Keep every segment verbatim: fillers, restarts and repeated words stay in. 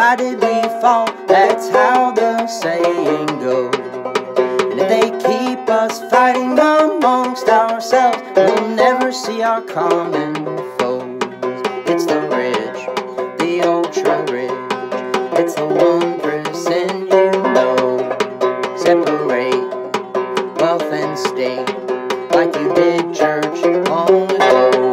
why did we fall? That's how the saying goes. And if they keep us fighting amongst ourselves, we'll never see our common foes. It's the rich, the ultra rich, it's the one percent you know. Separate wealth and state like you did church long ago.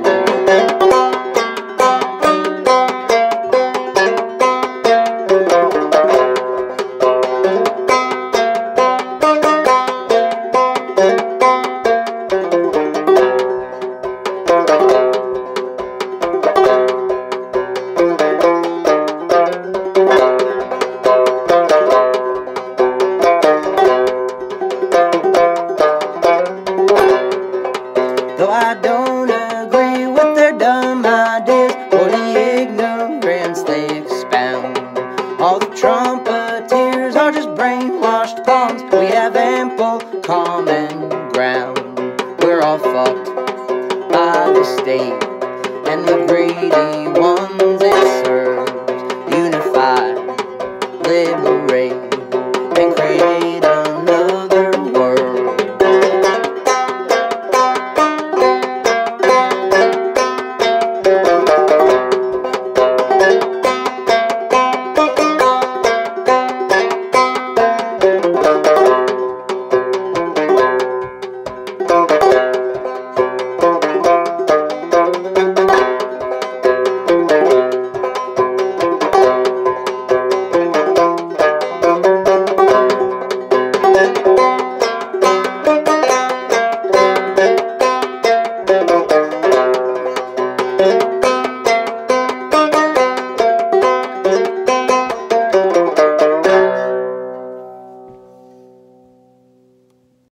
Though I don't agree with their dumb ideas or the ignorance they expound, all the trumpeters are just brainwashed pawns. We have ample common ground. We're all fucked by the state and the greedy ones it serves. Unify, liberate, and create another world. Thank you.